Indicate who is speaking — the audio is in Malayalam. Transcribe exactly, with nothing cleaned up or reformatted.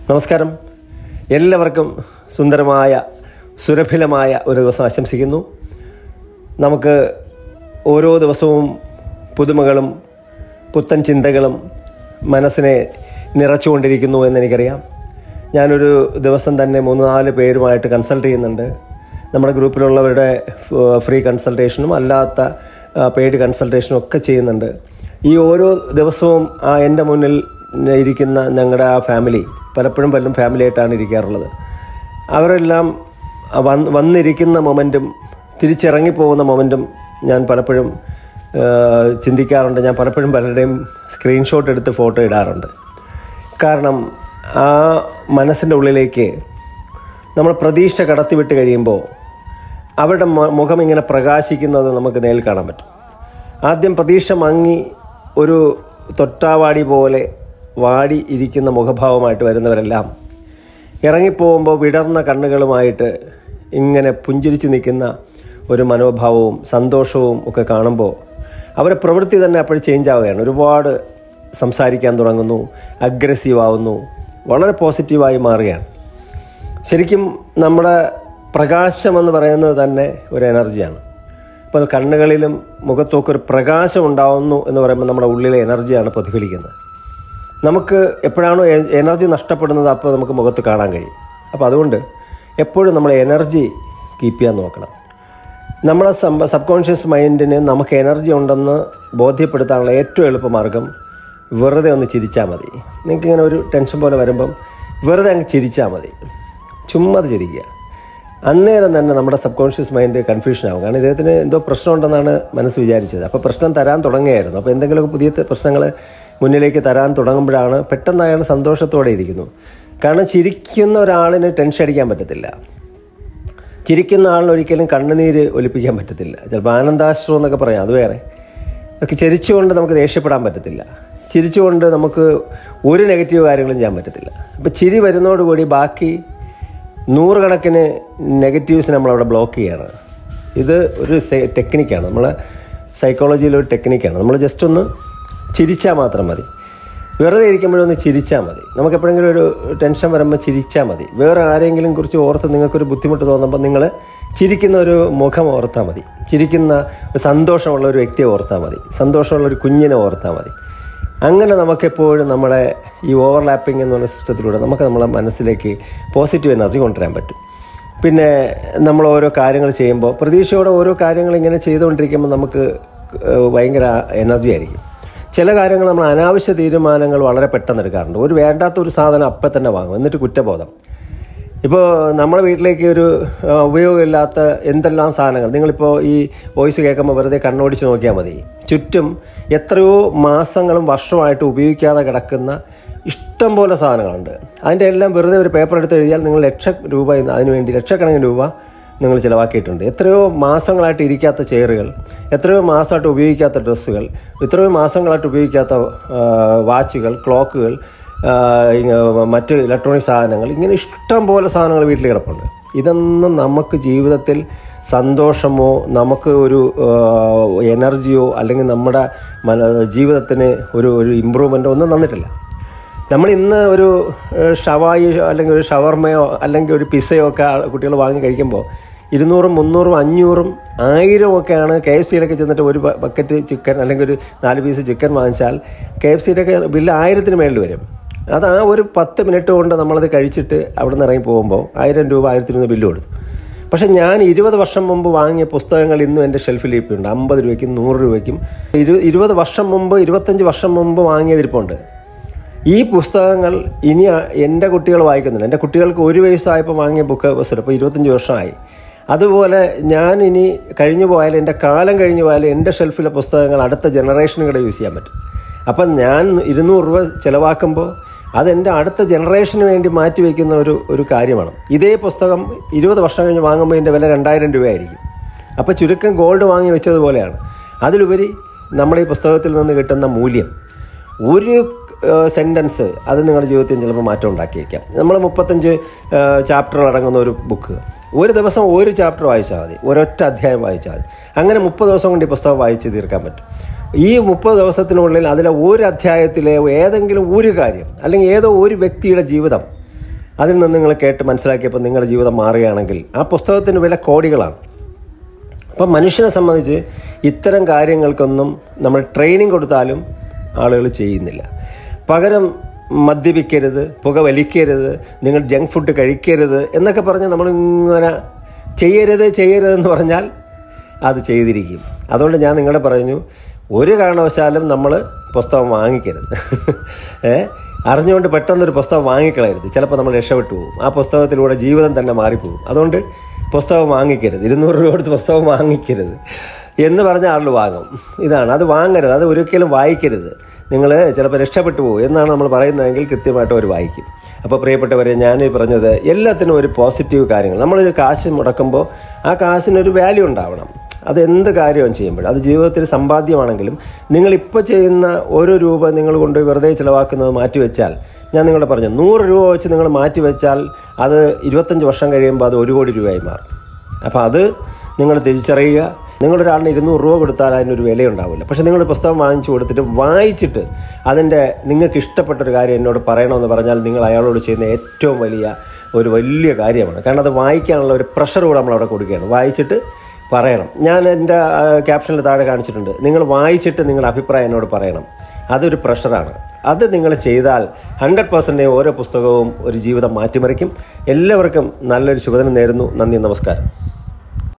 Speaker 1: നമസ്കാരം. എല്ലാവർക്കും സുന്ദരമായ സുരഭിലമായ ഒരു ദിവസം ആശംസിക്കുന്നു. നമുക്ക് ഓരോ ദിവസവും പുതുമകളും പുത്തൻ ചിന്തകളും മനസ്സിനെ നിറച്ചുകൊണ്ടിരിക്കുന്നു എന്നെനിക്കറിയാം. ഞാനൊരു ദിവസം തന്നെ മൂന്ന് നാല് പേരുമായിട്ട് കൺസൾട്ട് ചെയ്യുന്നുണ്ട്. നമ്മുടെ ഗ്രൂപ്പിലുള്ളവരുടെ ഫ്രീ കൺസൾട്ടേഷനും അല്ലാത്ത പെയ്ഡ് കൺസൾട്ടേഷനും ഒക്കെ ചെയ്യുന്നുണ്ട്. ഈ ഓരോ ദിവസവും ആ എൻ്റെ മുന്നിൽ ഇരിക്കുന്ന ഞങ്ങളുടെ ആ ഫാമിലി, പലപ്പോഴും പലരും ഫാമിലിയായിട്ടാണ് ഇരിക്കാറുള്ളത്. അവരെല്ലാം വന്ന് വന്നിരിക്കുന്ന മൊമെൻറ്റും തിരിച്ചിറങ്ങിപ്പോകുന്ന മൊമെൻറ്റും ഞാൻ പലപ്പോഴും ചിന്തിക്കാറുണ്ട്. ഞാൻ പലപ്പോഴും പലരുടെയും സ്ക്രീൻഷോട്ട് എടുത്ത് ഫോട്ടോ ഇടാറുണ്ട്. കാരണം ആ മനസ്സിൻ്റെ ഉള്ളിലേക്ക് നമ്മൾ പ്രതീക്ഷ കടത്തിവിട്ട് കഴിയുമ്പോൾ അവരുടെ മുഖം ഇങ്ങനെ പ്രകാശിക്കുന്നത് നമുക്ക് നേരിൽ കാണാൻ പറ്റും. ആദ്യം പ്രതീക്ഷ മങ്ങി ഒരു തൊട്ടാവാടി പോലെ വാടി ഇരിക്കുന്ന മുഖഭാവമായിട്ട് വരുന്നവരെല്ലാം ഇറങ്ങിപ്പോകുമ്പോൾ വിടർന്ന കണ്ണുകളുമായിട്ട് ഇങ്ങനെ പുഞ്ചിരിച്ച് നിൽക്കുന്ന ഒരു മനോഭാവവും സന്തോഷവും ഒക്കെ കാണുമ്പോൾ അവരുടെ പ്രവൃത്തി തന്നെ അപ്പോഴും ചേഞ്ച് ആവുകയാണ്. ഒരുപാട് സംസാരിക്കാൻ തുടങ്ങുന്നു, അഗ്രസീവ് ആവുന്നു, വളരെ പോസിറ്റീവായി മാറുകയാണ്. ശരിക്കും നമ്മുടെ പ്രകാശമെന്ന് പറയുന്നത് തന്നെ ഒരു എനർജിയാണ്. ഇപ്പോൾ കണ്ണുകളിലും മുഖത്തൊക്കെ ഒരു പ്രകാശം ഉണ്ടാവുന്നു എന്ന് പറയുമ്പോൾ നമ്മുടെ ഉള്ളിലെ എനർജിയാണ് പ്രതിഫലിക്കുന്നത്. നമുക്ക് എപ്പോഴാണോ എനർജി നഷ്ടപ്പെടുന്നത് അപ്പോൾ നമുക്ക് മുഖത്ത് കാണാൻ കഴിയും. അപ്പോൾ അതുകൊണ്ട് എപ്പോഴും നമ്മൾ എനർജി കീപ്പ് ചെയ്യാൻ നോക്കണം. നമ്മുടെ സബ് കോൺഷ്യസ് മൈൻഡിന് നമുക്ക് എനർജി ഉണ്ടെന്ന് ബോധ്യപ്പെടുത്താനുള്ള ഏറ്റവും എളുപ്പമാർഗ്ഗം വെറുതെ ഒന്ന് ചിരിച്ചാൽ മതി. നിങ്ങൾക്കിങ്ങനെ ഒരു ടെൻഷൻ പോലെ വരുമ്പം വെറുതെ അങ്ങ് ചിരിച്ചാൽ മതി. ചുമ്മാ ചിരിക്കുക. അന്നേരം തന്നെ നമ്മുടെ സബ് കോൺഷ്യസ് മൈൻഡ് കൺഫ്യൂഷൻ ആകും. കാരണം ഇദ്ദേഹത്തിന് എന്തോ പ്രശ്നമുണ്ടെന്നാണ് മനസ്സ് വിചാരിച്ചത്. അപ്പോൾ പ്രശ്നം തരാൻ തുടങ്ങുകയായിരുന്നു. അപ്പോൾ എന്തെങ്കിലുമൊക്കെ പുതിയ പ്രശ്നങ്ങൾ മുന്നിലേക്ക് തരാൻ തുടങ്ങുമ്പോഴാണ് പെട്ടെന്ന് അയാൾ സന്തോഷത്തോടെ ഇരിക്കുന്നു. കാരണം ചിരിക്കുന്ന ഒരാളിന് ടെൻഷൻ അടിക്കാൻ പറ്റത്തില്ല. ചിരിക്കുന്ന ആളിന് ഒരിക്കലും കണ്ണുനീര് ഒലിപ്പിക്കാൻ പറ്റത്തില്ല. ചിലപ്പോൾ ആനന്ദാശ്രു എന്നൊക്കെ പറയാം, അത് വേറെ. ഒക്കെ ചിരിച്ചുകൊണ്ട് നമുക്ക് ദേഷ്യപ്പെടാൻ പറ്റത്തില്ല. ചിരിച്ചുകൊണ്ട് നമുക്ക് ഒരു നെഗറ്റീവ് കാര്യങ്ങളും ചെയ്യാൻ പറ്റത്തില്ല. അപ്പോൾ ചിരി വരുന്നതോടുകൂടി ബാക്കി നൂറുകണക്കിന് നെഗറ്റീവ്സ് നമ്മളവിടെ ബ്ലോക്ക് ചെയ്യാണ്. ഇത് ഒരു ടെക്നിക്കാണ്, നമ്മളെ സൈക്കോളജിയിലൊരു ടെക്നിക്കാണ്. നമ്മൾ ജസ്റ്റ് ഒന്ന് ചിരിച്ചാൽ മാത്രം മതി. വെറുതെ ഇരിക്കുമ്പോഴൊന്ന് ചിരിച്ചാൽ മതി. നമുക്കെപ്പോഴെങ്കിലും ഒരു ടെൻഷൻ വരുമ്പോൾ ചിരിച്ചാൽ മതി. വേറെ ആരെങ്കിലും കുറിച്ച് ഓർത്ത് നിങ്ങൾക്കൊരു ബുദ്ധിമുട്ട് തോന്നുമ്പോൾ നിങ്ങൾ ചിരിക്കുന്ന ഒരു മുഖം ഓർത്താൽ മതി. ചിരിക്കുന്ന ഒരു സന്തോഷമുള്ള ഒരു വ്യക്തിയെ ഓർത്താൽ മതി. സന്തോഷമുള്ള ഒരു കുഞ്ഞിനെ ഓർത്താൽ മതി. അങ്ങനെ നമുക്കെപ്പോഴും നമ്മളെ ഈ ഓവർലാപ്പിംഗ് എന്ന് പറഞ്ഞ സിസ്റ്റത്തിലൂടെ നമുക്ക് നമ്മളെ മനസ്സിലേക്ക് പോസിറ്റീവ് എനർജി കൊണ്ടുവരാൻ പറ്റും. പിന്നെ നമ്മൾ ഓരോ കാര്യങ്ങൾ ചെയ്യുമ്പോൾ പ്രതീക്ഷയോടെ ഓരോ കാര്യങ്ങൾ ഇങ്ങനെ ചെയ്തുകൊണ്ടിരിക്കുമ്പോൾ നമുക്ക് ഭയങ്കര എനർജി ആയിരിക്കും. ചില കാര്യങ്ങൾ നമ്മൾ അനാവശ്യ തീരുമാനങ്ങൾ വളരെ പെട്ടെന്ന് എടുക്കാറുണ്ട്. ഒരു വേണ്ടാത്ത ഒരു സാധനം അപ്പം തന്നെ വാങ്ങും, എന്നിട്ട് കുറ്റബോധം. ഇപ്പോൾ നമ്മുടെ വീട്ടിലേക്ക് ഒരു ഉപയോഗമില്ലാത്ത എന്തെല്ലാം സാധനങ്ങൾ, നിങ്ങളിപ്പോൾ ഈ വോയിസ് കേൾക്കുമ്പോൾ വെറുതെ കണ്ണോടിച്ച് നോക്കിയാൽ മതി. ചുറ്റും എത്രയോ മാസങ്ങളും വർഷമായിട്ട് ഉപയോഗിക്കാതെ കിടക്കുന്ന ഇഷ്ടം പോലെ സാധനങ്ങളുണ്ട്. അതിൻ്റെ എല്ലാം വെറുതെ ഒരു പേപ്പർ എടുത്ത് എഴുതിയാൽ നിങ്ങൾ ലക്ഷ രൂപ അതിനുവേണ്ടി ലക്ഷക്കണക്കിന് രൂപ നിങ്ങൾ ചിലവാക്കിയിട്ടുണ്ട്. എത്രയോ മാസങ്ങളായിട്ട് ഇരിക്കാത്ത ചെയറുകൾ, എത്രയോ മാസമായിട്ട് ഉപയോഗിക്കാത്ത ഡ്രസ്സുകൾ, എത്രയോ മാസങ്ങളായിട്ട് ഉപയോഗിക്കാത്ത വാച്ചുകൾ, ക്ലോക്കുകൾ, മറ്റ് ഇലക്ട്രോണിക് സാധനങ്ങൾ, ഇങ്ങനെ ഇഷ്ടം പോലെ സാധനങ്ങൾ വീട്ടിൽ കിടപ്പുണ്ട്. ഇതൊന്നും നമുക്ക് ജീവിതത്തിൽ സന്തോഷമോ നമുക്ക് ഒരു എനർജിയോ അല്ലെങ്കിൽ നമ്മുടെ ജീവിതത്തിന് ഒരു ഒരു ഇമ്പ്രൂവ്മെൻറ്റോ ഒന്നും തന്നിട്ടില്ല. നമ്മൾ ഇന്ന് ഒരു ഷവായി അല്ലെങ്കിൽ ഒരു ഷവർമയോ അല്ലെങ്കിൽ ഒരു പിസയോ ഒക്കെ കുട്ടികൾ വാങ്ങി കഴിക്കുമ്പോൾ ഇരുന്നൂറും മുന്നൂറും അഞ്ഞൂറും ആയിരം ഒക്കെയാണ്. കെ എഫ് സിയിലൊക്കെ ചെന്നിട്ട് ഒരു ബക്കറ്റ് ചിക്കൻ അല്ലെങ്കിൽ ഒരു നാല് പീസ് ചിക്കൻ വാങ്ങിച്ചാൽ കെ എഫ് സിയിലൊക്കെ ബില്ല് ആയിരത്തിന് മേളിൽ വരും. അത് ആ ഒരു പത്ത് മിനിറ്റ് കൊണ്ട് നമ്മളത് കഴിച്ചിട്ട് അവിടെ നിന്ന് ഇറങ്ങി പോകുമ്പോൾ ആയിരം രൂപ ആയിരത്തിന് ബില്ല് കൊടുത്തു. പക്ഷേ ഞാൻ ഇരുപത് വർഷം മുമ്പ് വാങ്ങിയ പുസ്തകങ്ങൾ ഇന്നും എൻ്റെ ഷെൽഫിൽ ഇരിപ്പുണ്ട്. അമ്പത് രൂപയ്ക്കും നൂറ് രൂപയ്ക്കും ഇരു ഇരുപത് വർഷം മുമ്പ് ഇരുപത്തഞ്ച് വർഷം മുമ്പ് വാങ്ങിയതിരിപ്പുണ്ട്. ഈ പുസ്തകങ്ങൾ ഇനി എൻ്റെ കുട്ടികൾ വായിക്കുന്നില്ല. എൻ്റെ കുട്ടികൾക്ക് ഒരു വയസ്സായപ്പോൾ വാങ്ങിയ ബുക്ക് പുസ്തകം ഇപ്പോൾ ഇരുപത്തഞ്ച് വർഷമായി. അതുപോലെ ഞാൻ ഇനി കഴിഞ്ഞു പോയാലും എൻ്റെ കാലം കഴിഞ്ഞു പോയാലും എൻ്റെ ഷെൽഫിലെ പുസ്തകങ്ങൾ അടുത്ത ജനറേഷനും കൂടെ യൂസ് ചെയ്യാൻ പറ്റും. അപ്പം ഞാൻ ഇരുന്നൂറ് രൂപ ചിലവാക്കുമ്പോൾ അതെൻ്റെ അടുത്ത ജനറേഷന് വേണ്ടി മാറ്റി വയ്ക്കുന്ന ഒരു ഒരു കാര്യമാണ്. ഇതേ പുസ്തകം ഇരുപത് വർഷം കഴിഞ്ഞ് വാങ്ങുമ്പോൾ ഇതിൻ്റെ വില രണ്ടായിരം രൂപയായിരിക്കും. അപ്പോൾ ചുരുക്കം ഗോൾഡ് വാങ്ങി വെച്ചതുപോലെയാണ്. അതിലുപരി നമ്മുടെ ഈ പുസ്തകത്തിൽ നിന്ന് കിട്ടുന്ന മൂല്യം, ഒരു സെൻറ്റൻസ് അത് നിങ്ങളുടെ ജീവിതത്തിൽ ചിലപ്പോൾ മാറ്റം ഉണ്ടാക്കിയേക്കാം. നമ്മൾ മുപ്പത്തഞ്ച് ചാപ്റ്ററുകൾ അടങ്ങുന്ന ഒരു ബുക്ക് ഒരു ദിവസം ഒരു ചാപ്റ്റർ വായിച്ചാൽ മതി, ഒരൊറ്റ അധ്യായം വായിച്ചാൽ മതി. അങ്ങനെ മുപ്പത് ദിവസം കൊണ്ട് ഈ പുസ്തകം വായിച്ച് തീർക്കാൻ പറ്റും. ഈ മുപ്പത് ദിവസത്തിനുള്ളിൽ അതിലെ ഒരു അധ്യായത്തിലെ ഏതെങ്കിലും ഒരു കാര്യം അല്ലെങ്കിൽ ഏതോ ഒരു വ്യക്തിയുടെ ജീവിതം അതിൽ നിന്ന് നിങ്ങൾ കേട്ട് മനസ്സിലാക്കിയപ്പോൾ നിങ്ങളുടെ ജീവിതം മാറുകയാണെങ്കിൽ ആ പുസ്തകത്തിന് വില കോടികളാണ്. അപ്പം മനുഷ്യനെ സംബന്ധിച്ച് ഇത്തരം കാര്യങ്ങൾക്കൊന്നും നമ്മൾ ട്രെയിനിങ് കൊടുത്താലും ആളുകൾ ചെയ്യുന്നില്ല. പകരം മദ്യപിക്കരുത്, പുക വലിക്കരുത്, നിങ്ങൾ ജങ്ക് ഫുഡ് കഴിക്കരുത് എന്നൊക്കെ പറഞ്ഞ് നമ്മളിങ്ങനെ ചെയ്യരുത് ചെയ്യരുതെന്ന് പറഞ്ഞാൽ അത് ചെയ്തിരിക്കും. അതുകൊണ്ട് ഞാൻ നിങ്ങളെ പറഞ്ഞു, ഒരു കാരണവശാലും നമ്മൾ പുസ്തകം വാങ്ങിക്കരുത്. ഏ അറിഞ്ഞുകൊണ്ട് പെട്ടെന്നൊരു പുസ്തകം വാങ്ങിക്കളയരുത്. ചിലപ്പോൾ നമ്മൾ രക്ഷപ്പെട്ടു പോകും. ആ പുസ്തകത്തിലൂടെ ജീവിതം തന്നെ മാറിപ്പോകും. അതുകൊണ്ട് പുസ്തകം വാങ്ങിക്കരുത്. ഇരുന്നൂറ് രൂപ കൊടുത്ത് പുസ്തകം വാങ്ങിക്കരുത് എന്ന് പറഞ്ഞ ആളുകൾ വാങ്ങും. ഇതാണ്, അത് വാങ്ങരുത്, അത് ഒരിക്കലും വായിക്കരുത്. നിങ്ങൾ ചിലപ്പോൾ രക്ഷപ്പെട്ടു പോകും എന്നാണ് നമ്മൾ പറയുന്നതെങ്കിൽ കൃത്യമായിട്ട് അവർ വായിക്കും. അപ്പോൾ പ്രിയപ്പെട്ടവരെ, ഞാൻ പറഞ്ഞത് എല്ലാത്തിനും ഒരു പോസിറ്റീവ് കാര്യങ്ങൾ. നമ്മളൊരു കാശ് മുടക്കുമ്പോൾ ആ കാശിനൊരു വാല്യൂ ഉണ്ടാവണം. അത് എന്ത് കാര്യവും ചെയ്യുമ്പോഴും, അത് ജീവിതത്തിൽ സമ്പാദ്യമാണെങ്കിലും നിങ്ങളിപ്പോൾ ചെയ്യുന്ന ഓരോ രൂപ നിങ്ങൾ കൊണ്ട് വെറുതെ ചിലവാക്കുന്നത് മാറ്റിവെച്ചാൽ, ഞാൻ നിങ്ങളോട് പറഞ്ഞു, നൂറ് രൂപ വെച്ച് നിങ്ങൾ മാറ്റിവെച്ചാൽ അത് ഇരുപത്തഞ്ച് വർഷം കഴിയുമ്പോൾ അത് ഒരു കോടി രൂപയായി മാറും. അപ്പോൾ അത് നിങ്ങൾ തിരിച്ചറിയുക. നിങ്ങളൊരാളിന് ഇരുന്നൂറ് രൂപ കൊടുത്താൽ അതിനൊരു വിലയുണ്ടാവില്ല. പക്ഷേ നിങ്ങൾ പുസ്തകം വാങ്ങിച്ചു കൊടുത്തിട്ട് വായിച്ചിട്ട് അതിൻ്റെ നിങ്ങൾക്ക് ഇഷ്ടപ്പെട്ടൊരു കാര്യം എന്നോട് പറയണമെന്ന് പറഞ്ഞാൽ നിങ്ങൾ അയാളോട് ചെയ്യുന്ന ഏറ്റവും വലിയ ഒരു വലിയ കാര്യമാണ്. കാരണം അത് വായിക്കാനുള്ള ഒരു പ്രഷർ കൂടെ നമ്മളവിടെ കൊടുക്കുകയാണ്. വായിച്ചിട്ട് പറയണം. ഞാൻ എൻ്റെ ക്യാപ്ഷനിൽ താഴെ കാണിച്ചിട്ടുണ്ട്, നിങ്ങൾ വായിച്ചിട്ട് നിങ്ങളുടെ അഭിപ്രായം എന്നോട് പറയണം. അതൊരു പ്രഷറാണ്. അത് നിങ്ങൾ ചെയ്താൽ ഹൺഡ്രഡ് പെർസെൻറ്റേജ് ഓരോ പുസ്തകവും ഒരു ജീവിതം മാറ്റിമറിക്കും. എല്ലാവർക്കും നല്ലൊരു ശുഭദിനം നേരുന്നു. നന്ദി, നമസ്കാരം.